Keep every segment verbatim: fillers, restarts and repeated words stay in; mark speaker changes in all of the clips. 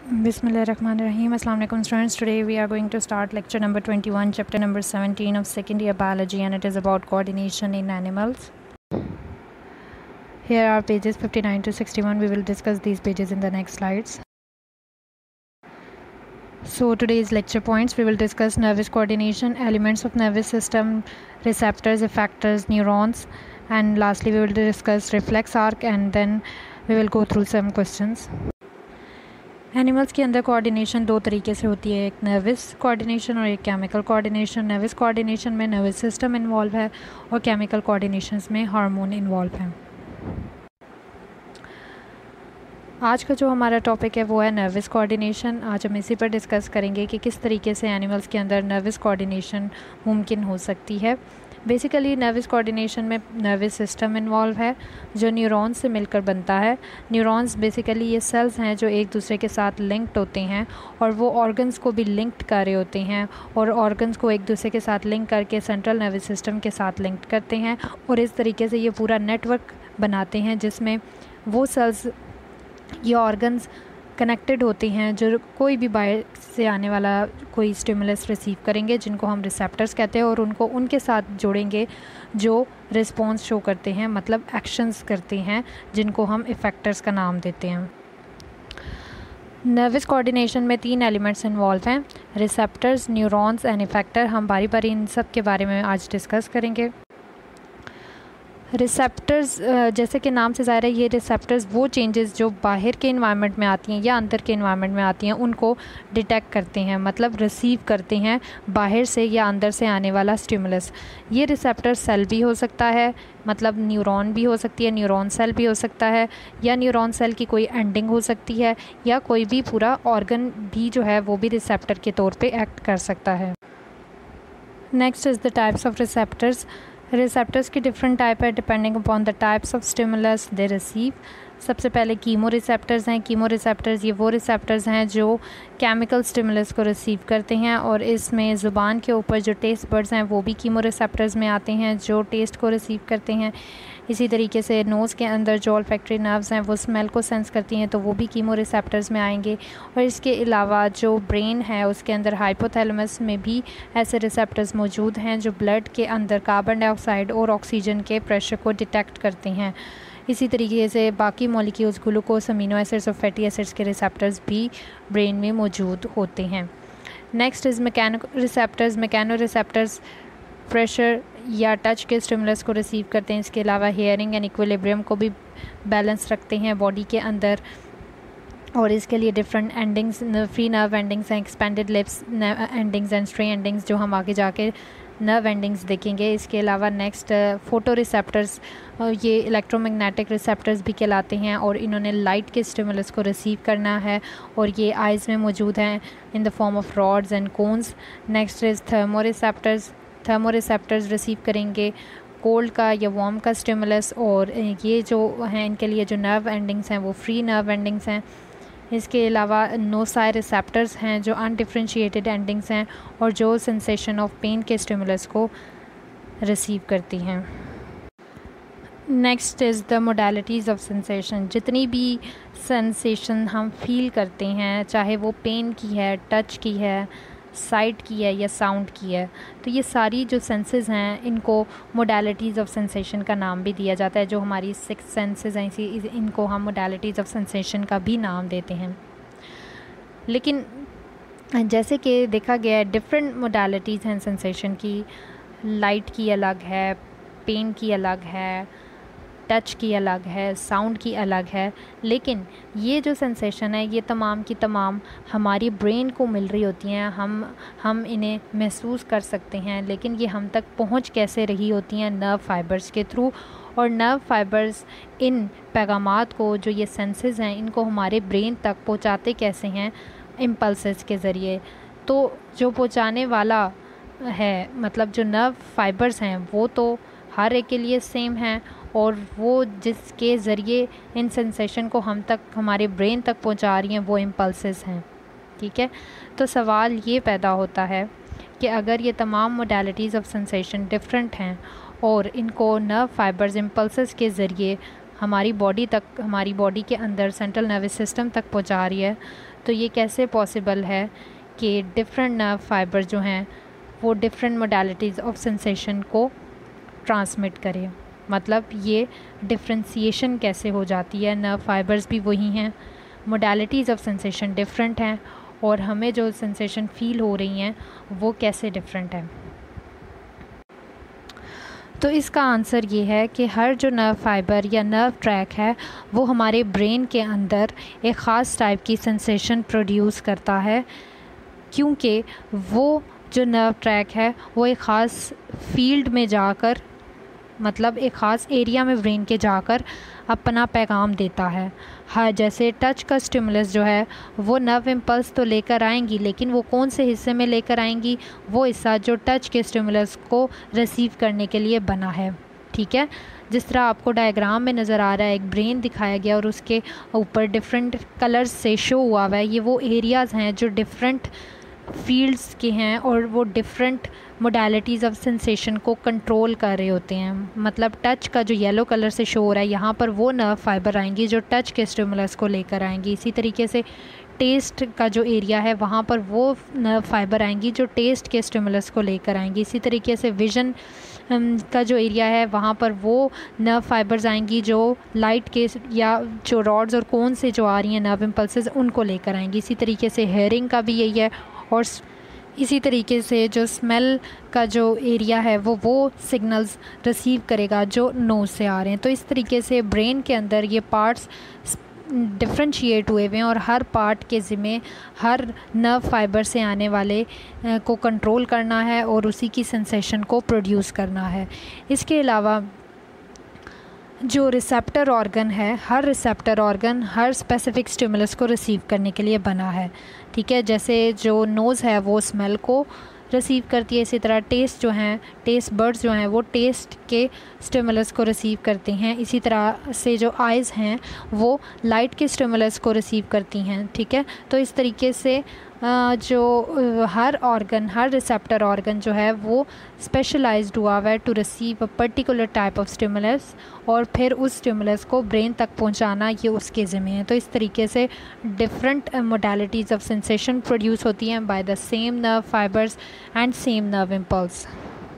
Speaker 1: Bismillahirrahmanirrahim. Assalamu alaikum students. Today we are going to start lecture number twenty-one, chapter number seventeen of second year biology, and it is about coordination in animals. Here are pages fifty-nine to sixty-one. We will discuss these pages in the next slides. So today's lecture points, we will discuss nervous coordination, elements of nervous system, receptors, effectors, neurons, and lastly we will discuss reflex arc, and then we will go through some questions. Animals के अंदर coordination दो तरीके से होती है, एक nervous coordination और एक केमिकल कोऑर्डिनेशन। नर्वस कोऑर्डिनेशन में नर्वस सिस्टम इन्वॉल्व है और केमिकल कोऑर्डिनेशंस में हार्मोन इन्वॉल्व है। आज का जो हमारा टॉपिक है वो है नर्वस कोऑर्डिनेशन। आज हम इसी पर डिस्कस करेंगे कि किस तरीके से एनिमल्स के अंदर नर्वस कोऑर्डिनेशन मुमकिन हो सकती है। बेसिकली नर्वस कोऑर्डिनेशन में नर्वस सिस्टम इन्वॉल्व है जो न्यूरॉन्स से मिलकर बनता है। न्यूरॉन्स बेसिकली ये सेल्स हैं जो एक दूसरे के साथ लिंक्ड होते हैं और वो ऑर्गन्स को भी लिंक्ड कर रहे होते हैं और ऑर्गन्स को एक दूसरे के साथ लिंक करके सेंट्रल नर्वस सिस्टम के साथ लिंक्ड करते हैं और इस तरीके से ये पूरा नेटवर्क बनाते हैं जिसमें वो सेल्स ये ऑर्गन्स कनेक्टेड होते हैं जो कोई भी बाहर से आने वाला कोई स्टिमुलस रिसीव करेंगे जिनको हम रिसेप्टर्स कहते हैं और उनको उनके साथ जोड़ेंगे जो रिस्पॉन्स शो करते हैं, मतलब एक्शंस करते हैं, जिनको हम इफ़ेक्टर्स का नाम देते हैं। नर्वस कोऑर्डिनेशन में तीन एलिमेंट्स इन्वॉल्व हैं, रिसेप्टर्स, न्यूरॉन्स एंड इफ़ेक्टर। हम बारी बारी इन सब के बारे में आज डिस्कस करेंगे। रिसेप्टर्स जैसे कि नाम से ज़ाहिर है, ये रिसेप्टर्स वो चेंजेस जो बाहर के इन्वायरमेंट में आती हैं या अंदर के इन्वायरमेंट में आती हैं उनको डिटेक्ट करते हैं, मतलब रिसीव करते हैं बाहर से या अंदर से आने वाला स्टिमुलस। ये रिसेप्टर सेल भी हो सकता है, मतलब न्यूरॉन भी हो सकती है, न्यूरॉन सेल भी हो सकता है, या न्यूरॉन सेल की कोई एंडिंग हो सकती है, या कोई भी पूरा ऑर्गन भी जो है वो भी रिसेप्टर के तौर पर एक्ट कर सकता है। Next is the types of receptors. Receptors की डिफरेंट टाइप है depending upon the types of stimulus they receive. सबसे पहले कीमो रिसेप्टर्स हैं। कीमो रिसेप्टर्स ये वो रिसेप्टर्स हैं जो केमिकल स्टिमुलस को रिसीव करते हैं और इसमें ज़ुबान के ऊपर जो टेस्ट बड्स हैं वो भी कीमो रिसेप्टर्स में आते हैं जो टेस्ट को रिसीव करते हैं। इसी तरीके से नोज़ के अंदर जो ऑल्फैक्टरी नर्व्स हैं वो स्मेल को सेंस करती हैं तो वो भी कीमो रिसेप्टर्स में आएंगे। और इसके अलावा जो ब्रेन है उसके अंदर हाइपोथैलेमस में भी ऐसे रिसेप्टर्स मौजूद हैं जो ब्लड के अंदर कार्बन डाइऑक्साइड और ऑक्सीजन के प्रेशर को डिटेक्ट करते हैं। इसी तरीके से बाकी मॉलिक्यूल्स, ग्लूकोज, अमीनो एसिड्स और फैटी एसिड्स के रिसेप्टर्स भी ब्रेन में मौजूद होते हैं। Next is mechano receptors. Mechano receptors pressure या टच के स्टिमुलस को रिसीव करते हैं। इसके अलावा हेयरिंग एंड इक्विलिब्रियम को भी बैलेंस रखते हैं बॉडी के अंदर और इसके लिए different endings, free nerve endings हैं, expanded lips endings and stray endings जो हम आगे जाके नर्व एंडिंग्स देखेंगे। इसके अलावा नेक्स्ट फोटो रिसेप्टर्स, ये इलेक्ट्रोमैग्नेटिक रिसेप्टर्स भी कहलाते हैं और इन्होंने लाइट के स्टिमुलस को रिसीव करना है और ये आइज़ में मौजूद हैं in the form of rods and cones. Next is thermo receptors. Thermo receptors receive करेंगे कोल्ड का या वार्म का स्टिमुलस और ये जो हैं इनके लिए जो नर्व एंडिंग्स हैं वो फ्री नर्व एंडिंग्स हैं। इसके अलावा नोसाई रिसेप्टर्स हैं जो अनडिफ्रेंशिएटेड एंडिंग्स हैं और जो सेंसेशन ऑफ पेन के स्टिमुलस को रिसीव करती हैं। Next is the modalities of sensation. जितनी भी सेंसेशन हम फील करते हैं, चाहे वो पेन की है, टच की है, साइट की है या साउंड की है, तो ये सारी जो सेंसेस हैं इनको मोडालिटीज़ ऑफ सेंसेशन का नाम भी दिया जाता है। जो हमारी सिक्स सेंसेस हैं इसी इनको हम मोडालिटीज़ ऑफ सेंसेशन का भी नाम देते हैं। लेकिन जैसे कि देखा गया है डिफरेंट मोडालिटीज़ हैं सेंसेशन की। लाइट की अलग है, पेन की अलग है, टच की अलग है, साउंड की अलग है, लेकिन ये जो सेंसेशन है ये तमाम की तमाम हमारी ब्रेन को मिल रही होती हैं। हम हम इन्हें महसूस कर सकते हैं, लेकिन ये हम तक पहुंच कैसे रही होती हैं? नर्व फाइबर्स के थ्रू। और नर्व फाइबर्स इन पैगामात को, जो ये सेंसेस हैं, इनको हमारे ब्रेन तक पहुंचाते कैसे हैं? इम्पल्सेस के ज़रिए। तो जो पहुंचाने वाला है, मतलब जो नर्व फाइबर्स हैं वो तो हर एक के लिए सेम हैं और वो जिसके ज़रिए इन सेंसेशन को हम तक, हमारे ब्रेन तक पहुंचा रही हैं वो इम्पल्सेस हैं। ठीक है, तो सवाल ये पैदा होता है कि अगर ये तमाम मोडालिटीज़ ऑफ सेंसेशन डिफरेंट हैं और इनको नर्व फाइबर्स इम्पल्सेस के ज़रिए हमारी बॉडी तक, हमारी बॉडी के अंदर सेंट्रल नर्वस सिस्टम तक पहुंचा रही है, तो ये कैसे पॉसिबल है कि डिफरेंट नर्व फाइबर जो हैं वो डिफरेंट मोडालिटीज़ ऑफ सेंसेशन को ट्रांसमिट करें, मतलब ये डिफ्रेंसिएशन कैसे हो जाती है। नर्व फाइबर्स भी वही हैं, मोडालिटीज़ ऑफ सेंसेशन डिफरेंट हैं, और हमें जो सेंसेशन फील हो रही हैं वो कैसे डिफरेंट है। तो इसका आंसर ये है कि हर जो नर्व फाइबर या नर्व ट्रैक है वो हमारे ब्रेन के अंदर एक ख़ास टाइप की सेंसेशन प्रोड्यूस करता है, क्योंकि वो जो नर्व ट्रैक है वो एक ख़ास फील्ड में जाकर, मतलब एक ख़ास एरिया में ब्रेन के जाकर अपना पैगाम देता है। हाँ, जैसे टच का स्टिमुलस जो है वो नर्व इम्पल्स तो लेकर आएंगी, लेकिन वो कौन से हिस्से में लेकर आएंगी, वो हिस्सा जो टच के स्टिमुलस को रिसीव करने के लिए बना है। ठीक है, जिस तरह आपको डायग्राम में नज़र आ रहा है एक ब्रेन दिखाया गया और उसके ऊपर डिफरेंट कलर्स से शो हुआ हुआ है, ये वो एरियाज़ हैं जो डिफरेंट फील्ड्स के हैं और वो डिफरेंट मोडालिटीज़ ऑफ सेंसेशन को कंट्रोल कर रहे होते हैं। मतलब टच का जो येलो कलर से शो हो रहा है यहाँ पर वो नर्व फाइबर आएंगी जो टच के स्टिमुलस को लेकर आएंगी। इसी तरीके से टेस्ट का जो एरिया है वहाँ पर वो नर्व फाइबर आएंगी जो टेस्ट के स्टिमुलस को लेकर आएंगी। इसी तरीके से विज़न का जो एरिया है वहाँ पर वो नर्व फाइबर्स आएंगी जो लाइट के या जो रॉड्स और कोन से जो आ रही हैं नर्व इम्पल्सेस उनको लेकर आएंगी। इसी तरीके से हेयरिंग का भी यही है, और इसी तरीके से जो स्मेल का जो एरिया है वो वो सिग्नल्स रिसीव करेगा जो नोज़ से आ रहे हैं। तो इस तरीके से ब्रेन के अंदर ये पार्ट्स डिफ्रेंशिएट हुए हुए हैं और हर पार्ट के ज़िम्मे हर नर्व फाइबर से आने वाले को कंट्रोल करना है और उसी की सेंसेशन को प्रोड्यूस करना है। इसके अलावा जो रिसेप्टर ऑर्गन है, हर रिसेप्टर ऑर्गन हर स्पेसिफिक स्टिमुलस को रिसीव करने के लिए बना है। ठीक है, जैसे जो नोज़ है वो स्मेल को रिसीव करती है, इसी तरह टेस्ट जो हैं टेस्ट बर्ड्स जो हैं वो टेस्ट के स्टिमुलस को रिसीव करती हैं। इसी तरह से जो आइज़ हैं वो लाइट के स्टिमुलस को रिसीव करती हैं। ठीक है, तो इस तरीके से जो हर ऑर्गन हर रिसेप्टर ऑर्गन जो है वो स्पेशलाइज्ड हुआ हुआ है to receive a particular type of stimulus, और फिर उस स्टिमुलस को ब्रेन तक पहुंचाना ये उसके ज़िम्मे है। तो इस तरीके से different modalities of sensation produce होती हैं by the same nerve fibres and same nerve impulse.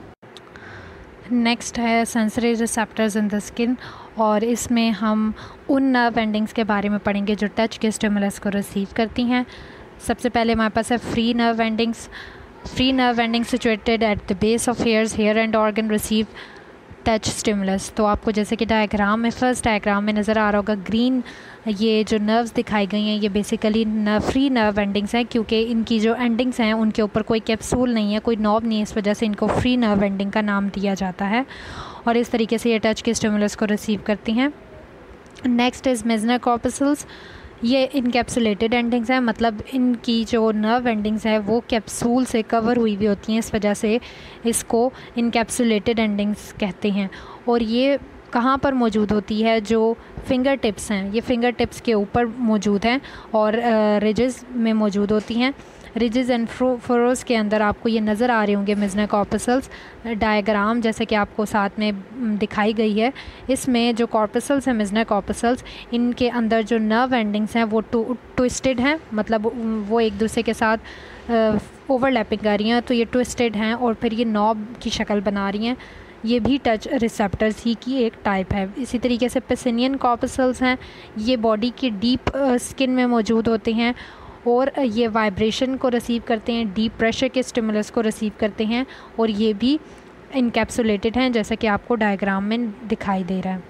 Speaker 1: Next है sensory receptors in the skin, और इसमें हम उन नर्व एंडिंग्स के बारे में पढ़ेंगे जो टच के स्टिमुलस को रिसीव करती हैं। सबसे पहले हमारे पास है free nerve endings. Free nerve ending situated at the base of hairs, hair end organ receive touch stimulus. तो आपको जैसे कि डायग्राम में फर्स्ट डायग्राम में नज़र आ रहा होगा ग्रीन ये जो नर्व्स दिखाई गई हैं ये बेसिकली फ्री नर्व एंडिंग्स हैं, क्योंकि इनकी जो एंडिंग्स हैं उनके ऊपर कोई कैप्सूल नहीं है, कोई नॉब नहीं है, इस वजह से इनको फ्री नर्व एंडिंग का नाम दिया जाता है और इस तरीके से ये टच के स्टिमुलस को रिसीव करती हैं। Next is Meissner corpuscles. ये इनकैप्सुलेटेड एंडिंग्स हैं, मतलब इनकी जो नर्व एंडिंग्स है वो कैप्सूल से कवर हुई हुई होती हैं, इस वजह से इसको इनकैप्सुलेटेड एंडिंग्स कहते हैं। और ये कहाँ पर मौजूद होती है, जो फिंगर टिप्स हैं ये फिंगर टिप्स के ऊपर मौजूद हैं और रिजेस में मौजूद होती हैं। रिजेस एंड फरोज के अंदर आपको ये नज़र आ रहे होंगे मेजनर कॉर्पस्कल्स डायग्राम जैसे कि आपको साथ में दिखाई गई है। इसमें जो कॉर्पस्कल्स हैं मेजनर कॉर्पस्कल्स, इनके अंदर जो नर्व एंडिंग्स हैं वो ट्विस्टेड हैं, मतलब वो एक दूसरे के साथ ओवरलैपिंग कर रही हैं, तो ये ट्विस्टेड हैं और फिर ये नॉब की शक्ल बना रही हैं। ये भी टच रिसेप्टर्स ही की एक टाइप है। इसी तरीके से पेसिनियन कॉर्पस्कल्स हैं, ये बॉडी की डीप स्किन में मौजूद होते हैं और ये वाइब्रेशन को रिसीव करते हैं, डीप प्रेशर के स्टिमुलस को रिसीव करते हैं और ये भी इनकैप्सुलेटेड हैं जैसा कि आपको डायग्राम में दिखाई दे रहा है।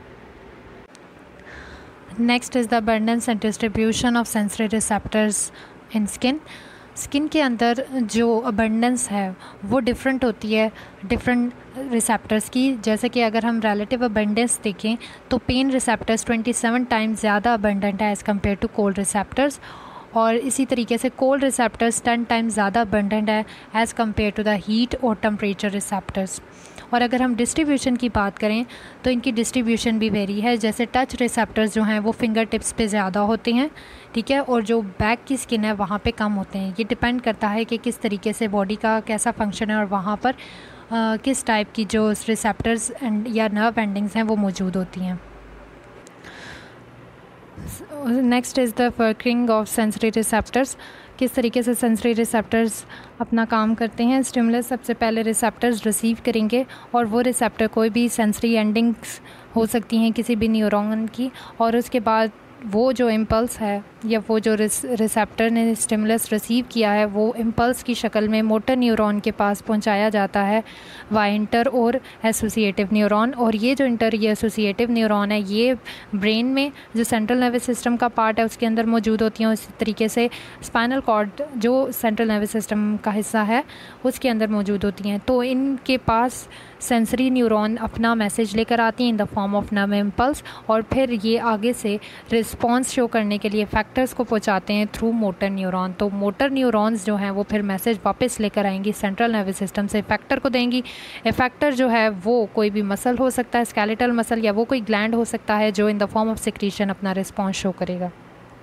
Speaker 1: Next is the abundance and distribution of sensory receptors in skin. Skin के अंदर जो अबंडेंस है वो डिफरेंट होती है डिफरेंट रिसेप्टर्स की। जैसे कि अगर हम रिलेटिव अबंडेंस देखें तो पेन रिसेप्टर्स सत्ताईस टाइम्स ज़्यादा अबंडेंट है as compare to cold receptors, और इसी तरीके से कोल्ड रिसेप्टर्स टेन टाइम्स ज़्यादा अबंडेंट है as compare to the heat और टेम्परेचर रिसेप्टर्स। और अगर हम डिस्ट्रीब्यूशन की बात करें तो इनकी डिस्ट्रीब्यूशन भी वेरी है। जैसे टच रिसेप्टर्स जो हैं वो फिंगर टिप्स पे ज़्यादा होते हैं, ठीक है, और जो बैक की स्किन है वहाँ पे कम होते हैं। ये डिपेंड करता है कि किस तरीके से बॉडी का कैसा फंक्शन है और वहाँ पर आ, किस टाइप की जो रिसेप्टर्स एंड या नर्व एंडिंग्स हैं वो मौजूद होती हैं। Next is the working of sensory receptors. किस तरीके से सेंसरी रिसेप्टर्स अपना काम करते हैं। स्टिमुलस सबसे पहले रिसेप्टर्स रिसीव करेंगे और वो रिसेप्टर कोई भी सेंसरी एंडिंग्स हो सकती हैं किसी भी न्यूरॉन की, और उसके बाद वो जो इम्पल्स है या वो जो रिसेप्टर ने स्टिमुलस रिसीव किया है वो इम्पल्स की शक्ल में मोटर न्यूरॉन के पास पहुंचाया जाता है वाया इंटर और एसोसिएटिव न्यूरॉन। और ये जो इंटर ये एसोसिएटिव न्यूरॉन है ये ब्रेन में जो सेंट्रल नर्वस सिस्टम का पार्ट है उसके अंदर मौजूद होती हैं। इसी तरीके से स्पाइनल कॉर्ड जो सेंट्रल नर्वस सिस्टम का हिस्सा है उसके अंदर मौजूद होती हैं। तो इनके पास सेंसरी न्यूरॉन अपना मैसेज लेकर आती हैं in the form of nerve impulse, और फिर ये आगे से रिस्पॉन्स शो करने के लिए फैक्टर्स को पहुंचाते हैं थ्रू मोटर न्यूरॉन। तो मोटर न्यूरॉन्स जो हैं वो फिर मैसेज वापस लेकर आएंगी सेंट्रल नर्वस सिस्टम से फैक्टर को देंगी। फैक्टर जो है वो कोई भी मसल हो सकता है, स्केलेटल मसल, या वो कोई ग्लैंड हो सकता है जो in the form of secretion अपना रिस्पॉन्स शो करेगा।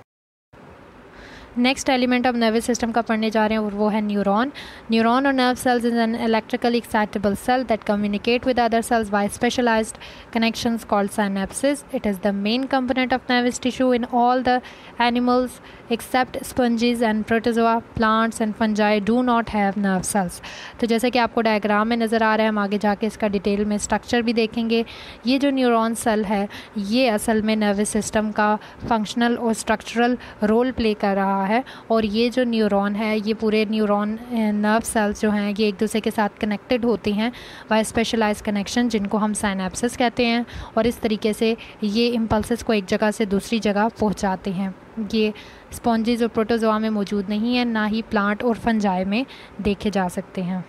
Speaker 1: नेक्स्ट एलिमेंट अब नर्वस सिस्टम का पढ़ने जा रहे हैं और वो है न्यूरॉन। न्यूरॉन और nerve cells is an electrically excitable cell that communicate with other cells by specialised connections called synapses. It is the main component of nervous tissue in all the animals except sponges and protozoa. Plants and fungi do not have nerve sales. तो जैसे कि आपको diagram में नज़र आ रहा है, हम आगे जाके इसका डिटेल में स्ट्रक्चर भी देखेंगे। ये जो न्यूरॉन सेल है ये असल में नर्वस सिस्टम का फंक्शनल और स्ट्रक्चरल रोल प्ले कर रहा है, और ये जो न्यूरॉन है ये पूरे न्यूरॉन नर्व सेल्स जो हैं ये एक दूसरे के साथ कनेक्टेड होते हैं बाय स्पेशलाइज्ड कनेक्शन जिनको हम साइनेप्सेस कहते हैं, और इस तरीके से ये इम्पल्सेस को एक जगह से दूसरी जगह पहुंचाते हैं। ये स्पॉन्जेस और प्रोटोजोआ में मौजूद नहीं है, ना ही प्लांट और फंजाई में देखे जा सकते हैं।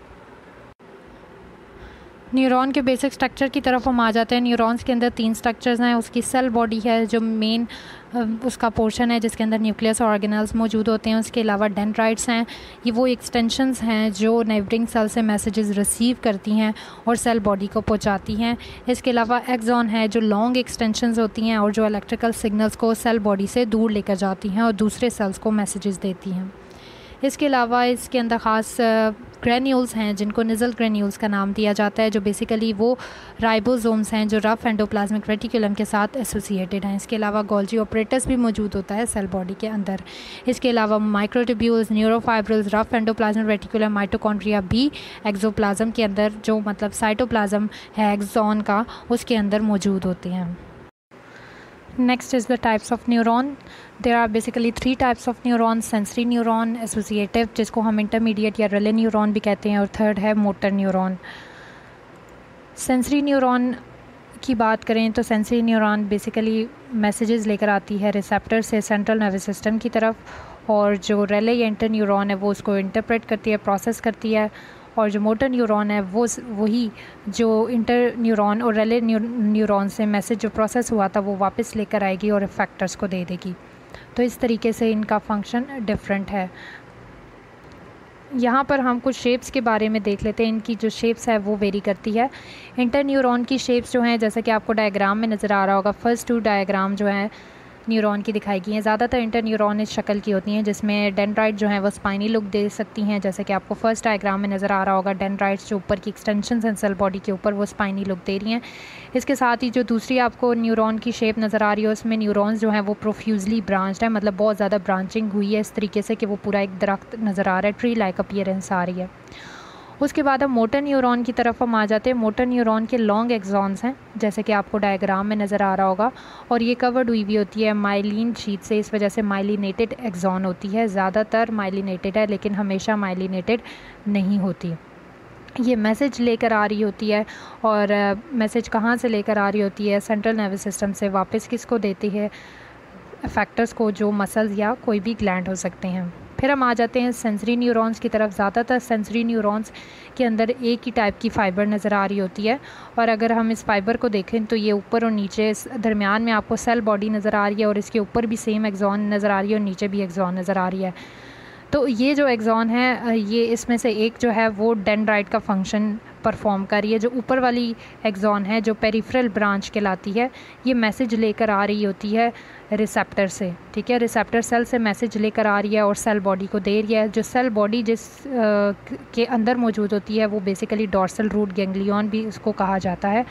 Speaker 1: न्यूरॉन के बेसिक स्ट्रक्चर की तरफ हम आ जाते हैं। न्यूरॉन्स के अंदर तीन स्ट्रक्चर्स हैं। उसकी सेल बॉडी है जो मेन उसका पोर्शन है जिसके अंदर न्यूक्लियस और ऑर्गेनल्स मौजूद होते हैं। उसके अलावा डेंड्राइट्स हैं, ये वो एक्सटेंशंस हैं जो नेबरिंग सेल से मैसेजेस रिसीव करती हैं और सेल बॉडी को पहुंचाती हैं। इसके अलावा एक्सॉन है जो लॉन्ग एक्सटेंशंस होती हैं और जो इलेक्ट्रिकल सिग्नल्स को सेल बॉडी से दूर लेकर जाती हैं और दूसरे सेल्स को मैसेजेस देती हैं। इसके अलावा इसके अंदर ख़ास ग्रेन्यूल्स हैं जिनको निज़ल ग्रेन्यूल्स का नाम दिया जाता है, जो बेसिकली वो राइबोसोम्स हैं जो रफ एंडोप्लाज्मिक रेटिकुलम के साथ एसोसिएटेड हैं। इसके अलावा गोल्जी ऑपरेटस भी मौजूद होता है सेल बॉडी के अंदर। इसके अलावा microtubules, neurofibrils, rough endoplasmic reticulum, mitochondria भी एक्सोप्लाज्म के अंदर जो मतलब साइटोप्लाज्म है एक्सॉन का उसके अंदर मौजूद होते हैं। Next is the types of neuron. There are basically three types of neurons: sensory neuron, associative जिसको हम intermediate या relay neuron भी कहते हैं, और third है motor neuron. Sensory neuron की बात करें तो sensory neuron basically messages लेकर आती है receptor से central nervous system की तरफ, और जो relay या interneuron है वो उसको interpret करती है, process करती है, और जो मोटर न्यूरॉन है वो वही जो इंटर न्यूरॉन और रेले न्यूरॉन से मैसेज जो प्रोसेस हुआ था वो वापस लेकर आएगी और इफेक्टर्स को दे देगी। तो इस तरीके से इनका फंक्शन डिफरेंट है। यहाँ पर हम कुछ शेप्स के बारे में देख लेते हैं। इनकी जो शेप्स है वो वेरी करती है। इंटर न्यूरॉन की शेप्स जो हैं जैसा कि आपको डायग्राम में नज़र आ रहा होगा, फर्स्ट टू डायग्राम जो हैं न्यूरॉन की दिखाई गई हैं। ज़्यादातर इंटर न्यूरॉन इस शक्ल की होती हैं जिसमें डेंड्राइट जो हैं वो स्पाइनी लुक दे सकती हैं, जैसे कि आपको फर्स्ट डायग्राम में नज़र आ रहा होगा। डेंड्राइट्स जो ऊपर की एक्सटेंशन हैं सेल बॉडी के ऊपर वो स्पाइनी लुक दे रही हैं। इसके साथ ही जो दूसरी आपको न्यूरॉन की शेप नज़र आ रही है उसमें न्यूरॉन्स जो हैं वो प्रोफ्यूजली ब्रांच्ड है, मतलब बहुत ज़्यादा ब्रांचिंग हुई है इस तरीके से कि वो पूरा एक दरख्त नज़र आ रहा है, ट्री लाइक अपीयरेंस आ रही है। उसके बाद अब मोटर न्यूरॉन की तरफ हम आ जाते हैं। मोटर न्यूरॉन के लॉन्ग एक्सॉन्स हैं जैसे कि आपको डायग्राम में नज़र आ रहा होगा, और ये कवर्ड हुई भी होती है माइलिन शीट से, इस वजह से माइलिनेटेड एक्सॉन होती है। ज़्यादातर माइलिनेटेड है लेकिन हमेशा माइलिनेटेड नहीं होती। ये मैसेज लेकर आ रही होती है, और मैसेज कहाँ से लेकर आ रही होती है? सेंट्रल नर्वस सिस्टम से वापस किसको देती है? फैक्टर्स को, जो मसल्स या कोई भी ग्लैंड हो सकते हैं। फिर हम आ जाते हैं सेंसरी न्यूरॉन्स की तरफ। ज़्यादातर सेंसरी न्यूरॉन्स के अंदर एक ही टाइप की फ़ाइबर नज़र आ रही होती है, और अगर हम इस फाइबर को देखें तो ये ऊपर और नीचे दरमियान में आपको सेल बॉडी नज़र आ रही है, और इसके ऊपर भी सेम एक्सॉन नज़र आ रही है और नीचे भी एक्सॉन नज़र आ रही है। तो ये जो एक्सॉन है ये इसमें से एक जो है वो डेंड्राइट का फंक्शन परफॉर्म कर रही है। जो ऊपर वाली एक्सॉन है जो पेरिफेरल ब्रांच कहलाती है, ये मैसेज लेकर आ रही होती है रिसेप्टर से, ठीक है। रिसेप्टर सेल से मैसेज लेकर आ रही है और सेल बॉडी को दे रही है। जो सेल बॉडी जिस आ, के अंदर मौजूद होती है वो बेसिकली डॉर्सल रूट गैंग्लियन भी उसको कहा जाता है,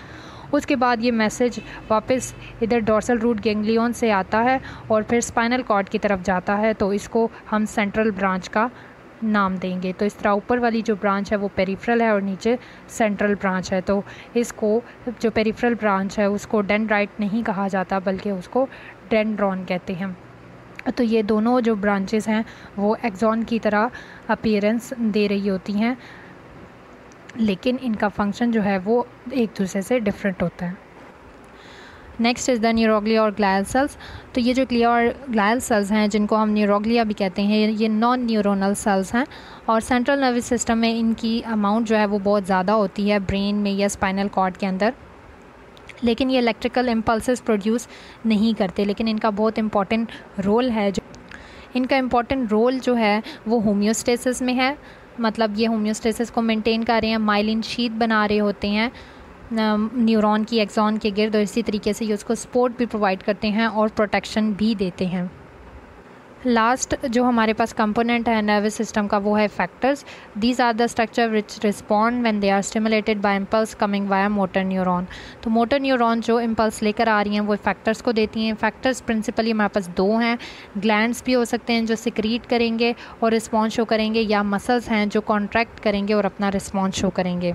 Speaker 1: उसके बाद ये मैसेज वापस इधर डोर्सल रूट गैंग्लियन से आता है और फिर स्पाइनल कॉर्ड की तरफ जाता है, तो इसको हम सेंट्रल ब्रांच का नाम देंगे। तो इस तरह ऊपर वाली जो ब्रांच है वो पेरिफेरल है और नीचे सेंट्रल ब्रांच है। तो इसको जो पेरिफेरल ब्रांच है उसको डेंड्राइट नहीं कहा जाता बल्कि उसको डेंड्रॉन कहते हैं। तो ये दोनों जो ब्रांचेस हैं वो एक्सॉन की तरह अपीयरेंस दे रही होती हैं, लेकिन इनका फंक्शन जो है वो एक दूसरे से डिफरेंट होता है। नेक्स्ट इज़ द न्यूरोग्लिया और ग्लायल सेल्स। तो ये जो ग्लिया और ग्लायल सेल्स हैं जिनको हम न्यूरोग्लिया भी कहते हैं, ये नॉन न्यूरोनल सेल्स हैं और सेंट्रल नर्वस सिस्टम में इनकी अमाउंट जो है वो बहुत ज़्यादा होती है ब्रेन में या स्पाइनल कॉर्ड के अंदर, लेकिन ये इलेक्ट्रिकल इम्पल्सेस प्रोड्यूस नहीं करते। लेकिन इनका बहुत इंपॉर्टेंट रोल है, जो इनका इम्पॉर्टेंट रोल जो है वो होम्योस्टेसिस में है। मतलब ये होम्योस्टेसिस को मेंटेन कर रहे हैं, माइलिन शीथ बना रहे होते हैं न्यूरॉन की एक्सॉन के गिर्द, और इसी तरीके से ये उसको सपोर्ट भी प्रोवाइड करते हैं और प्रोटेक्शन भी देते हैं। लास्ट जो हमारे पास कंपोनेंट है नर्वस सिस्टम का वो है factors. These are the structure which respond when they are stimulated by impulse coming via motor neuron. तो मोटर न्यूरॉन जो इम्पल्स लेकर आ रही हैं वो फैक्टर्स को देती हैं। फैक्टर्स प्रिंसिपली हमारे पास दो हैं, ग्लैंड्स भी हो सकते हैं जो सिक्रीट करेंगे और रिस्पॉन्स शो करेंगे, या मसल्स हैं जो कॉन्ट्रैक्ट करेंगे और अपना रिस्पॉन्स शो करेंगे।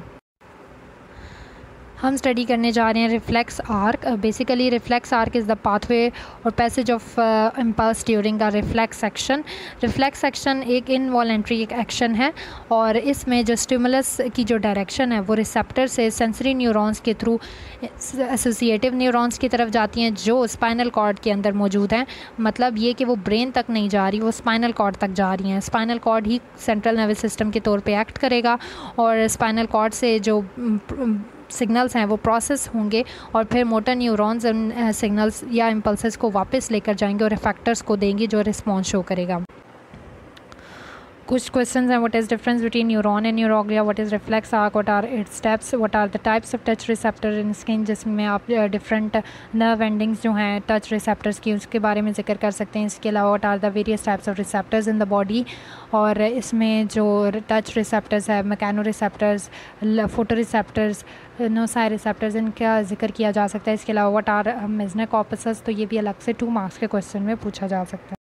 Speaker 1: हम स्टडी करने जा रहे हैं reflex arc. Basically reflex arc is the pathway or passage of impulse during a reflex action. Reflex action एक इनवॉलेंट्री एक एक्शन है और इसमें जो स्टिमुलस की जो डायरेक्शन है वो रिसेप्टर से सेंसरी न्यूरॉन्स के थ्रू एसोसिएटिव न्यूरॉन्स की तरफ जाती हैं जो स्पाइनल कॉर्ड के अंदर मौजूद हैं। मतलब ये कि वो ब्रेन तक नहीं जा रही, वो स्पाइनल कॉर्ड तक जा रही हैं। स्पाइनल कॉर्ड ही सेंट्रल नर्वस सिस्टम के तौर पे एक्ट करेगा और स्पाइनल कॉर्ड से जो सिग्नल्स हैं वो प्रोसेस होंगे और फिर मोटर न्यूरॉन्स उन सिग्नल्स या इम्पल्सेस को वापस लेकर जाएंगे और इफेक्टर्स को देंगे जो रिस्पॉन्स शो करेगा। कुछ क्वेश्चंस हैं, what is difference between neuron and neuroglia, what is reflex arc, what are its steps, what are the types of touch receptor in skin, जिसमें आप डिफरेंट नर्व एंडिंग्स जो हैं टच रिसेप्टर्स की उसके बारे में जिक्र कर सकते हैं। इसके अलावा what are the various types of receptors in the body, और इसमें जो टच रिसेप्टर्स है, mechanoreceptors, photoreceptors, nociceptors, इनका जिक्र किया जा सकता है। इसके अलावा व्हाट आर मेजनर कॉर्पसेस, तो ये भी अलग से टू मार्क्स के क्वेश्चन में पूछा जा सकता है।